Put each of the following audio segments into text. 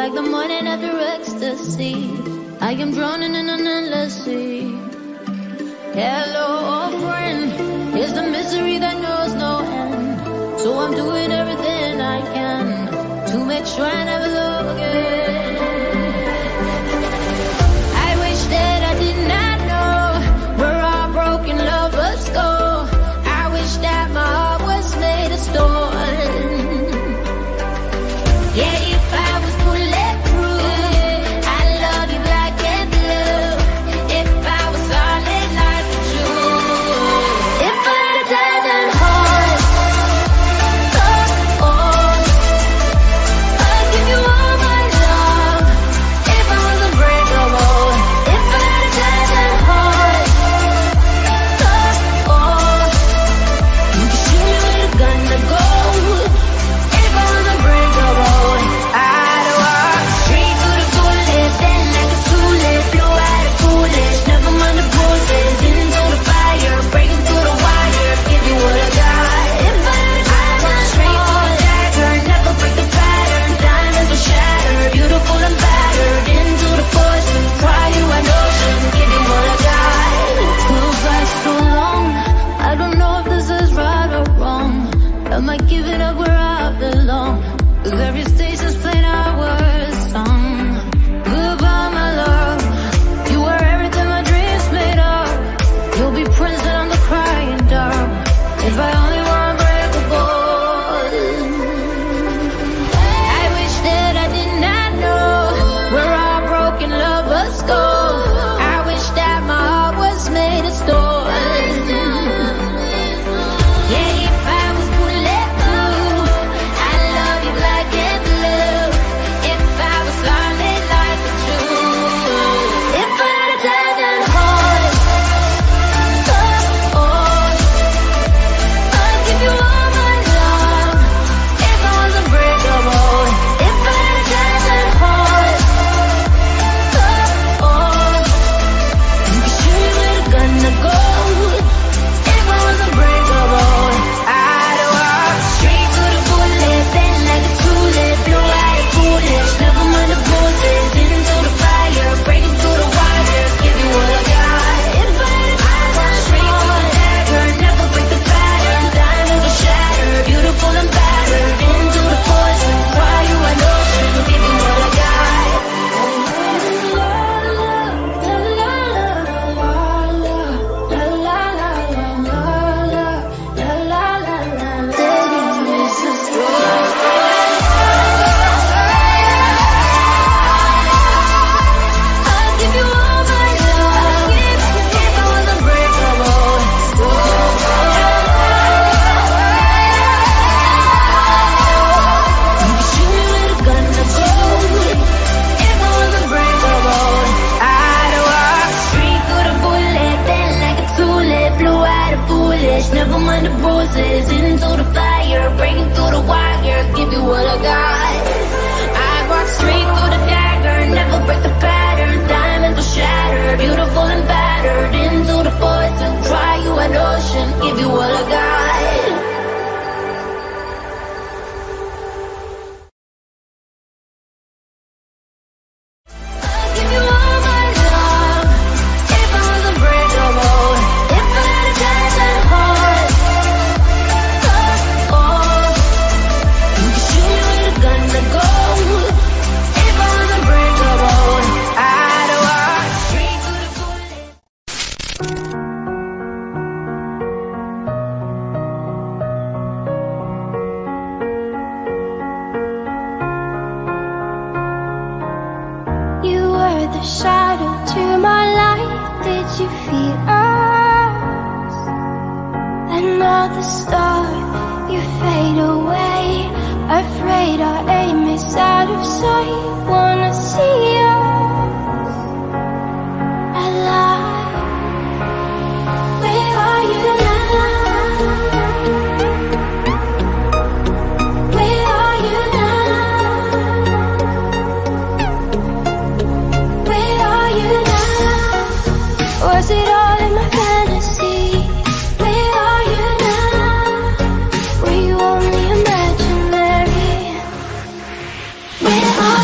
like the morning after ecstasy. I am drowning in an endless sea. Hello, old friend, here's the misery that knows no end. So I'm doing everything I can to make sure I never love again. I wish that I did not know where our broken lovers go. I wish that my heart was made of stone. Yeah, if I was bulletproof, I'd love you black and blue. If I was solid like a Jew, if I had a diamond heart, I'd give you all my love. If I was unbreakable, if I had a diamond heart, you could shoot me with a gun to go. If I was unbreakable, I'd walk straight through the bullets, then like a tulip, blow out the coolest, never mind the bruises, into the fire, breaking through the wire, give you what I got. If I had a straight through the dagger, never break the pattern, diamonds will shatter, beautiful and battered, into the poison, cry you an ocean, give you what I got. Feels like so long, I don't know if this is right or wrong. Am I giving up where I belong? 'Cause every station's playing our song. Goodbye, my love. You were everything my dreams made of. You'll be Prince and I'm the crying dove. If I only were unbreakable. I wish that I did not know where our broken lovers go. I wish that my heart was made of stone. Yeah, if I was bulletproof, I'd love you black and blue. If I was solid like a Jew, if I had a diamond heart, I'd give you all my love. If I was unbreakable, if I had a diamond heart, you could shoot me with a gun to go. If I was unbreakable, I'd walk straight through the bullets, then like a tulip, blow out the coolest, never mind the bruises, into the fire, breaking through the wires, give you what I got. If I had straight through the dagger, never break the pattern, diamonds will shatter, beautiful and battered, into the poison, cry you an ocean, give you what I got. I'd give you all my love. If I was unbreakable, you could shoot me with a gun to go. If I was unbreakable, I'd walk straight through the bullet, then like a tulip, blow out the foolish, never mind the bruises, into the fire, breaking through the wire, give you what I got. I'd walk straight through the dagger, never break the pattern, diamonds will shatter, beautiful and battered, into the poison, cry you an ocean, give you what I got. I'd give you all my love. If I was unbreakable, if I had a diamond heart, you could shoot me with a gun to go. If I was unbreakable, I'd walk straight through the bullet. You were the shadow to my light. Did you feel us? Another star, you fade away. Afraid our aim is out of sight. Wanna see us alive. Where are you now? Where are you now? Where are you now? Was it all in my fantasy? Where are you now? Were you only imaginary? Where are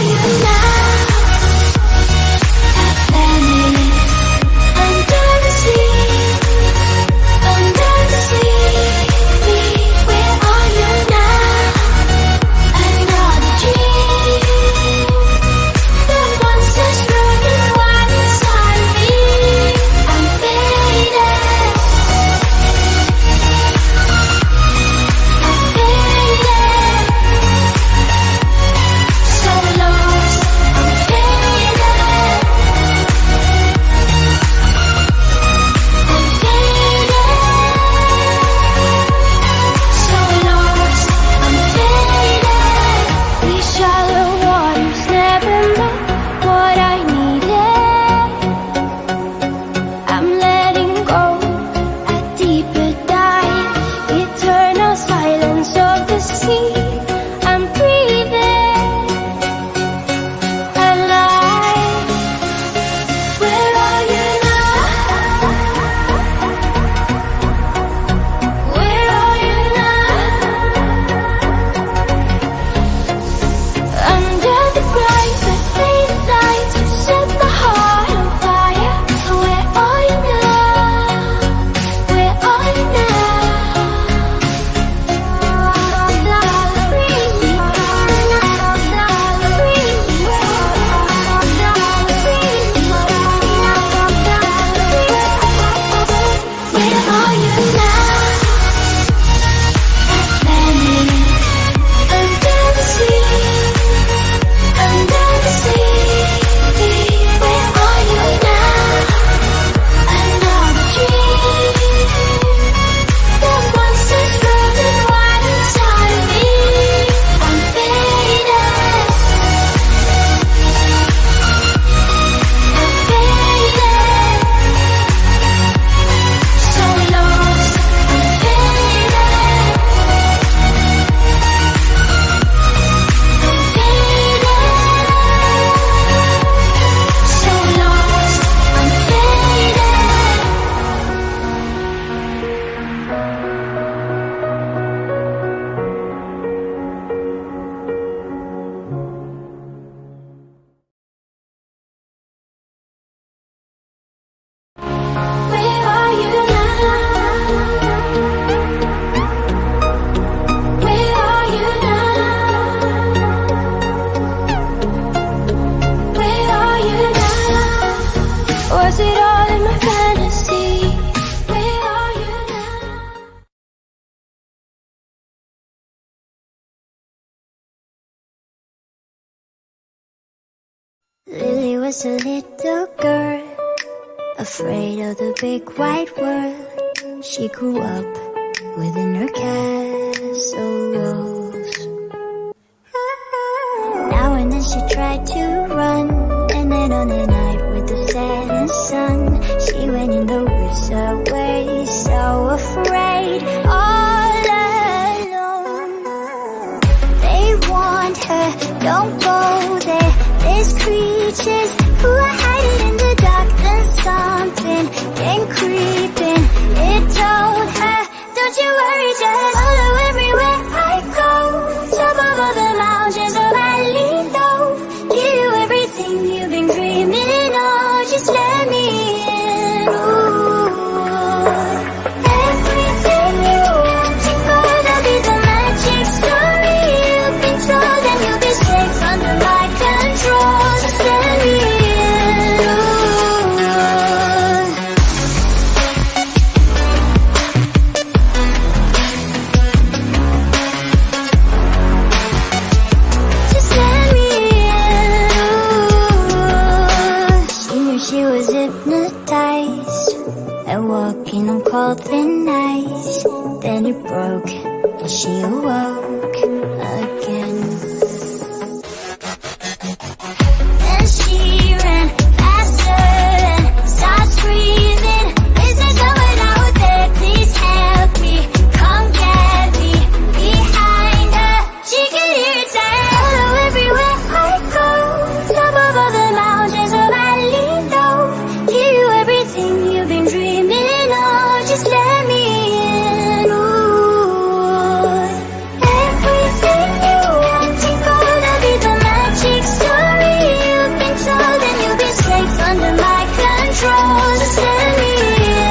was a little girl, afraid of the big white world. She grew up within her castle walls. Now and then she tried to run, and then on a night with the setting sun, she went in the woods away, so afraid, all alone. They warned her, don't go there, there's creatures who are hiding in the dark. Then something came creeping, it told her, don't you worry, just follow everywhere I go. Top of all the mountains of valley low, give you everything you've been dreaming of, just let me in. Ooh. Everything you want to go, that'll be the magic story you've been told, and you'll be safe under my control, just let me in. She was hypnotized and walking on cold thin ice. Then it broke and she awoke again. Then she ran faster and started screaming, is there someone out there? Please help me, come get me. Behind her, she could hear it say, follow everywhere I go. Top of all the mountains of valley, give you everything you've been dreaming of, just let me in. Ooh. Everything you want to go, that'll be the magic story you've been told, and you'll be safe under my control, just let me in.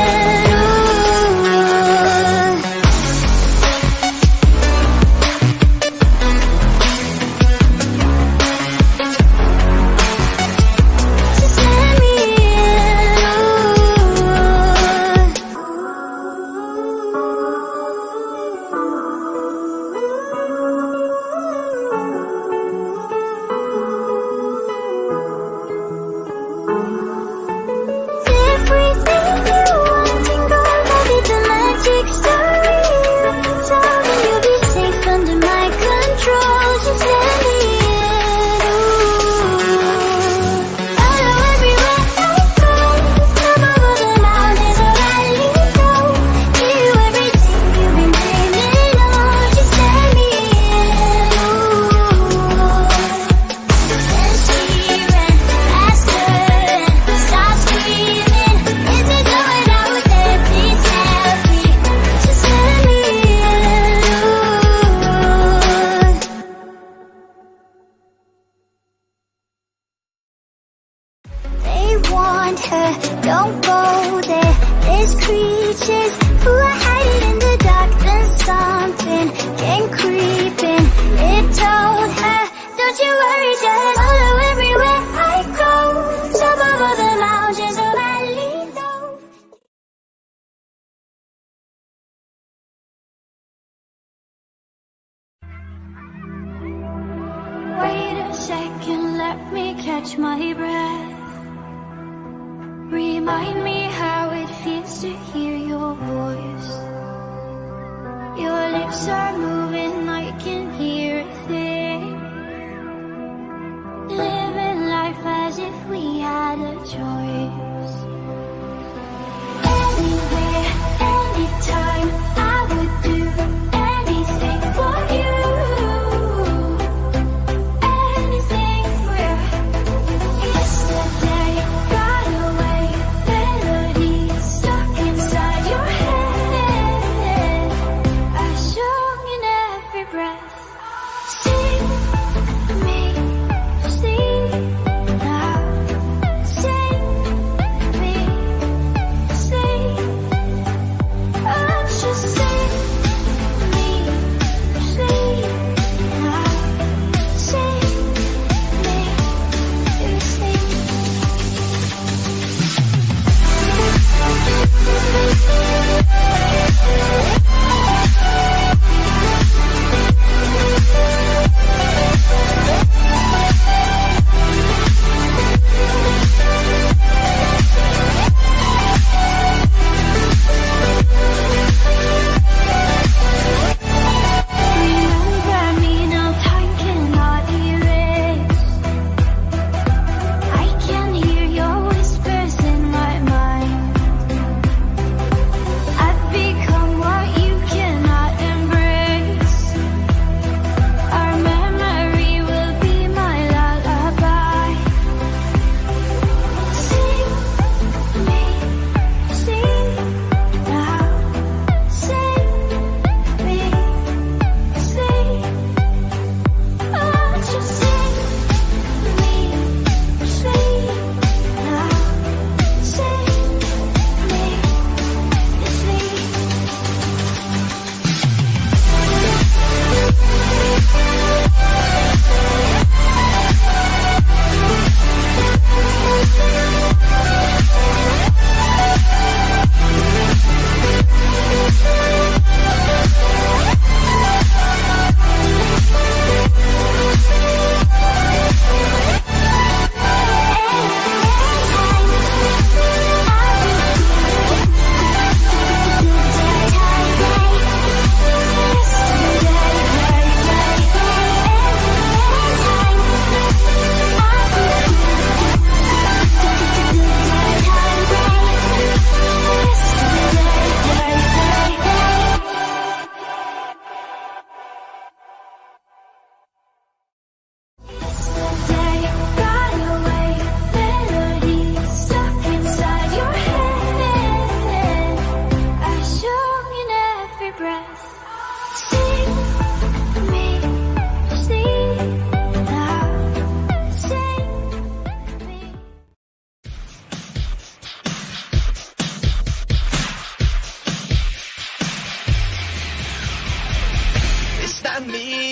Her, don't go there, there's creatures who are hiding in the dark. Then something came creeping, it told her, don't you worry, just follow everywhere I go. Top of all the mountains of valley low. Wait a second, let me catch my breath. Remind me how it feels to hear your voice. Your lips are moving, I can hear a thing. Living life as if we had a choice. Anywhere, anytime, I would do anything for you. Anything for you. Yesterday got away, melodies stuck inside your head. A song in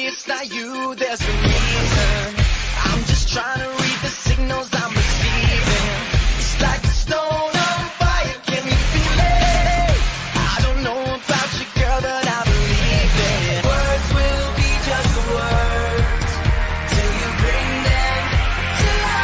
it's not you, there's a reason. I'm just trying to read the signals I'm receiving. It's like a stone on fire, can you feel it? I don't know about you, girl, but I believe it. Words will be just words till you bring them to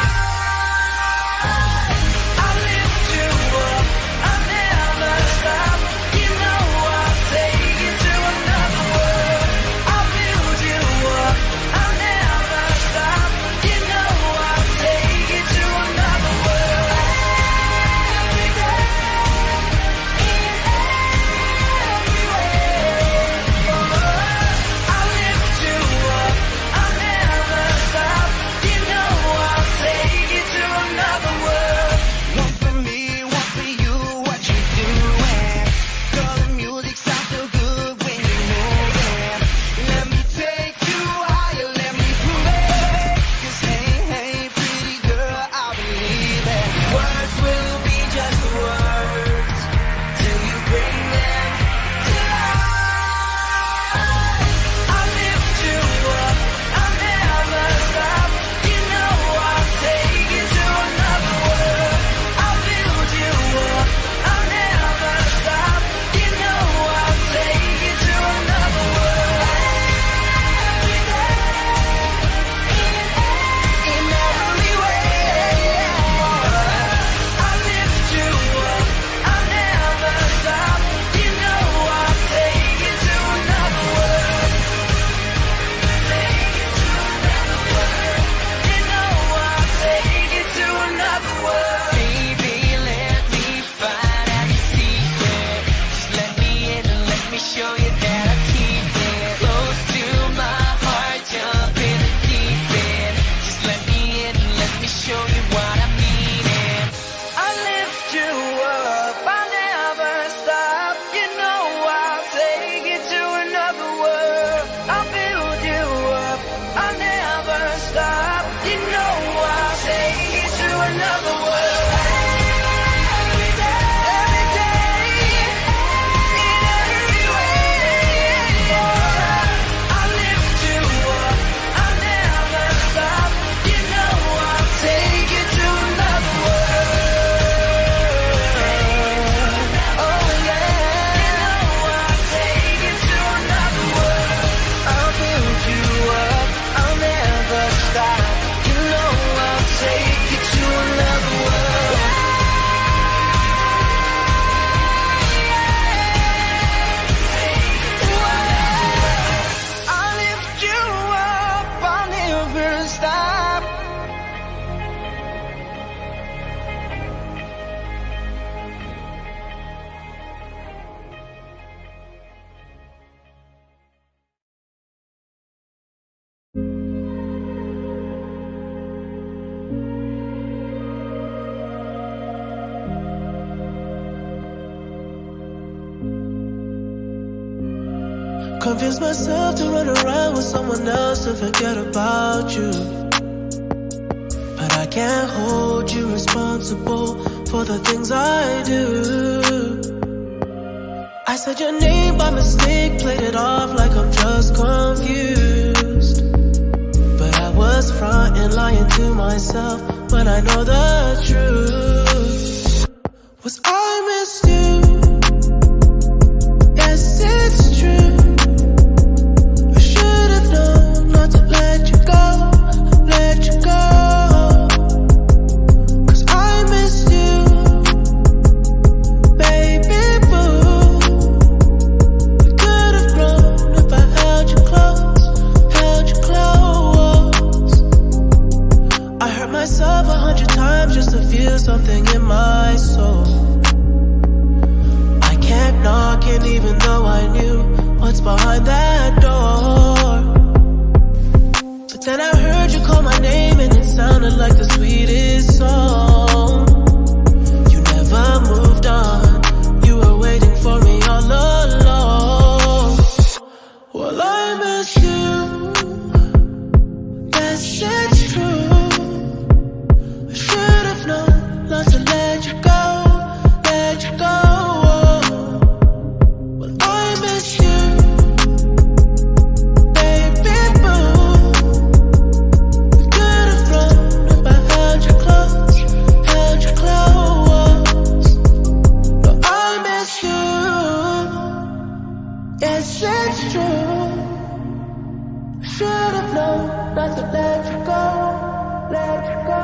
life. I'll lift you up, I'll never stop. You know I'll take you to another world. I'll build you up, I'll never stop. You know I'll take you to another world. Every day, in every way. I'll lift you up, I'll never stop. You know I'll take you to another world. One for me, one for you, what you doing? Girl, the music sounds so good when you're moving. Let me take you higher, let me prove it. 'Cause hey, pretty girl, I believe it. Words will be just words till you bring them to life. I'll lift you up, I'll never stop. You know I'll take you to another world. I'll build you up, I'll never stop. You know I'll take you to another world. Every day, in every way. I'll lift you up, I'll never stop. You know I'll take you to another world. Take you to another world. You know I'll take you to another world. Baby, let me find out your secret. Just let me in and let me show you that I keep it close to my heart. Jump in the deep end. Just let me in and let me show you what I mean. I'll lift you up, I'll never stop. You know I'll take you to another world. I'll build you up, I'll never stop. You know I'll take you to another world. Every day, in every way. I'll lift you up, I'll never stop. You know I'll take you to another world. Oh yeah, you know I'll take you to another world. I'll build you up, I'll never stop. You know I'll take you to another world. I'll lift you up, I'll never stop. Convince myself to run around with someone else and forget about you. But I can't hold you responsible for the things I do. I said your name by mistake, played it off like I'm just confused. But I was fronting, lying to myself when I know the truth. Was I missed you? Yes, it's true. I should have known not to let you go, let you go. 'Cause I missed you, baby boo. We could have grown if I held you close, held you close. I hurt myself 100 times just to feel something in my soul. I kept knocking even though I knew what's behind that door. But then I heard you call my name and it sounded like the sweetest song. You never moved on, you were waiting for me all along. Well, I miss you, yes it's true. I should have known not to let you go, let you go. Well, I miss you, baby. Yes, it's true. Should've known not to let you go, let you go.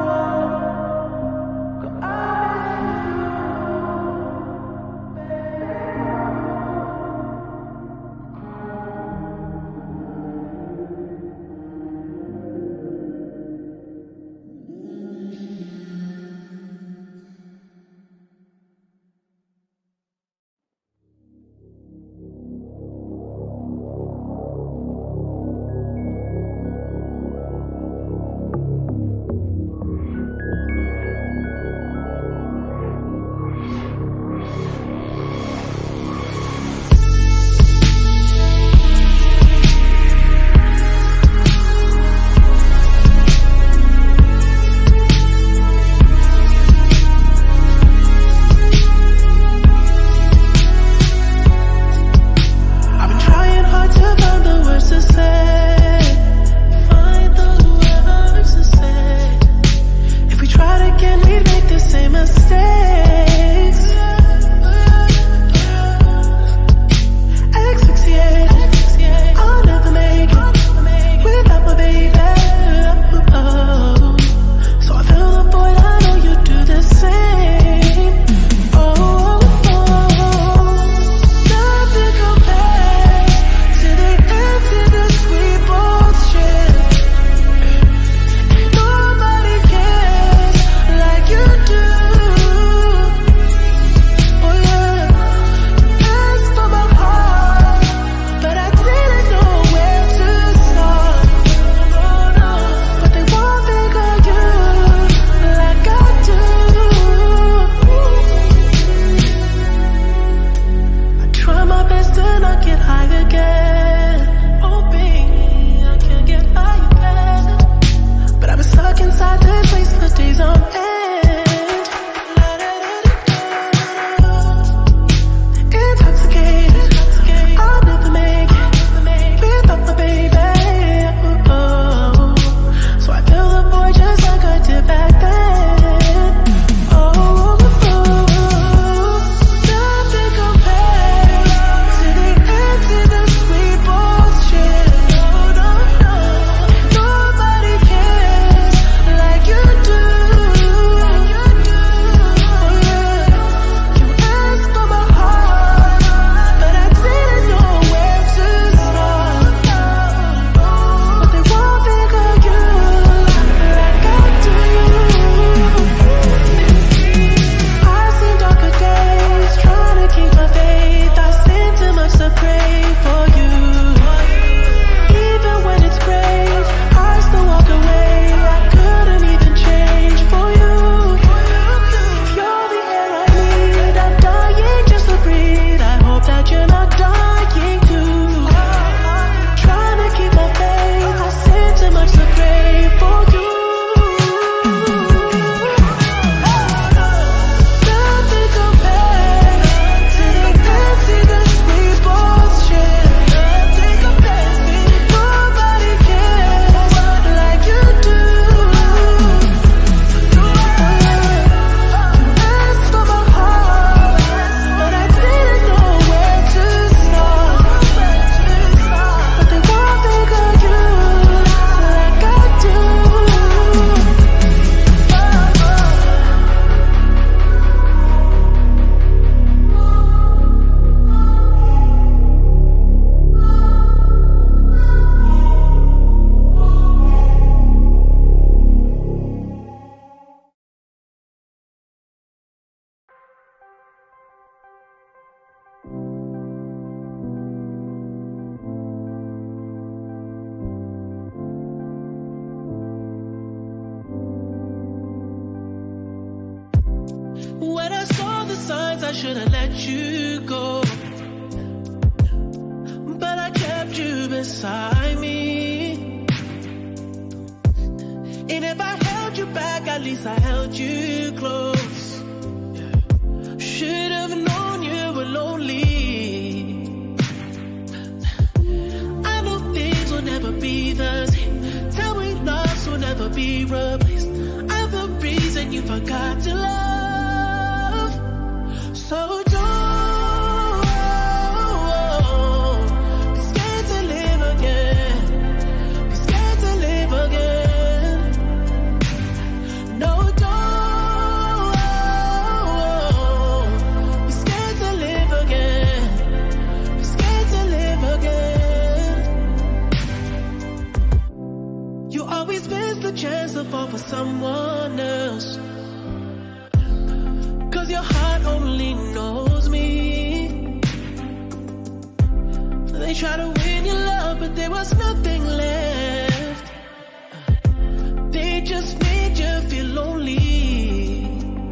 When I saw the signs, I should've let you go, but I kept you beside me. And if I held you back, at least I held you close. Should've known you were lonely. I know things will never be the same. Tell me loves will never be replaced. I'm the reason you forgot to love. So don't They try to win your love, but there was nothing left. They just made you feel lonely.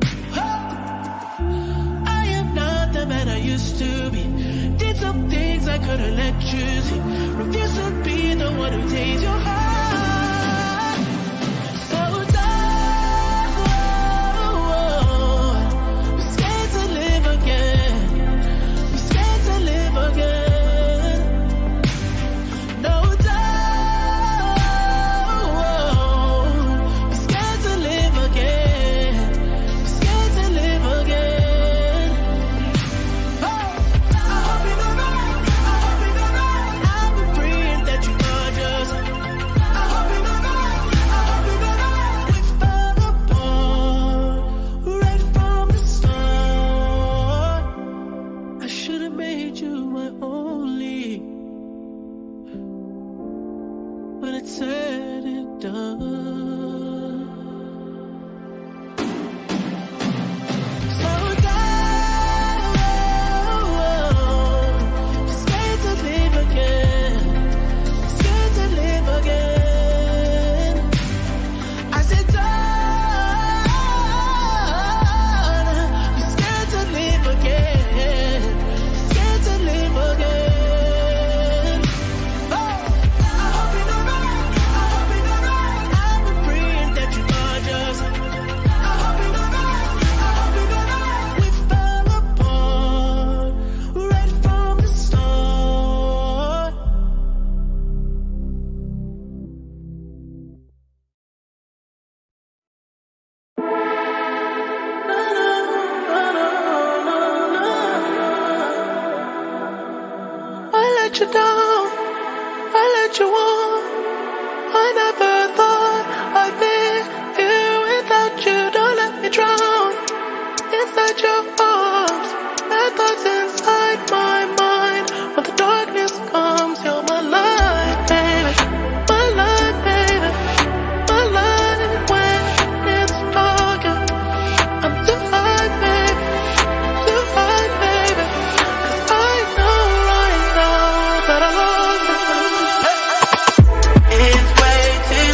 I am not the man I used to be. Did some things I couldn't let you see. Refuse to be the one who takes your heart. So down, we're scared to live again. We're scared to live again. No doubt, we're scared to live again. We're scared to live again. Oh, I hope you're alright. I hope you're alright. I've been praying that you are just. I hope you're alright. I hope you're alright. We fell apart right from the start. I should have made you my only. When it's said and done. So down, scared to live again. Scared to live again. I said down, scared to live again. Scared to live again. Oh, I hope you're alright. I hope you're alright. I've been praying that you are just. I hope you're alright. I hope you're alright. We fell apart right from the start. I let you down. I let you on. I never thought I'd be here without you. Don't let me drown inside your arms. Bad thoughts inside my mind. When the darkness comes, you're my light, baby. My light, baby. My light when it's dark. I'm too high, baby. Too high, baby. 'Cause I know right now that I love you. It's way too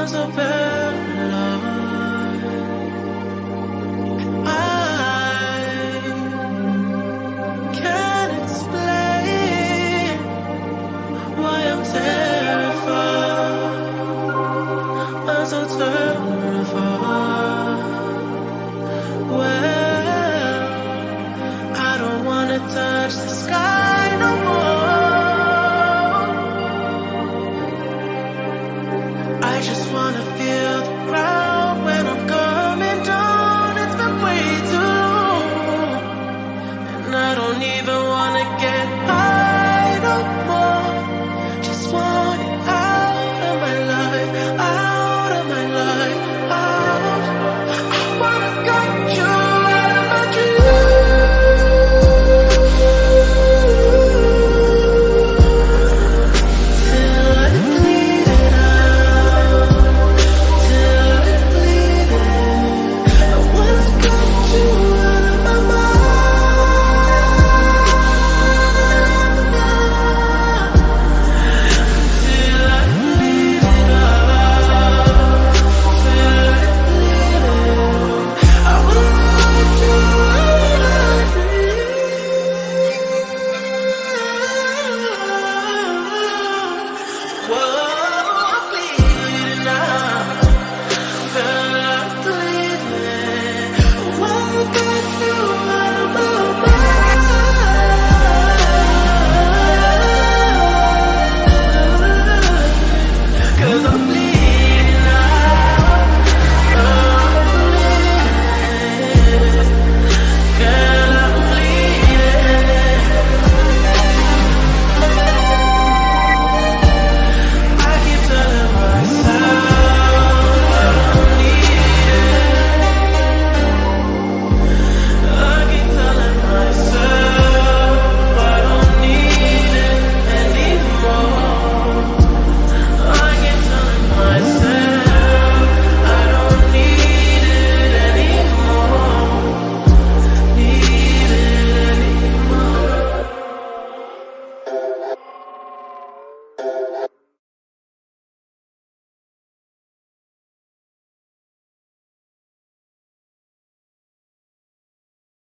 so bad.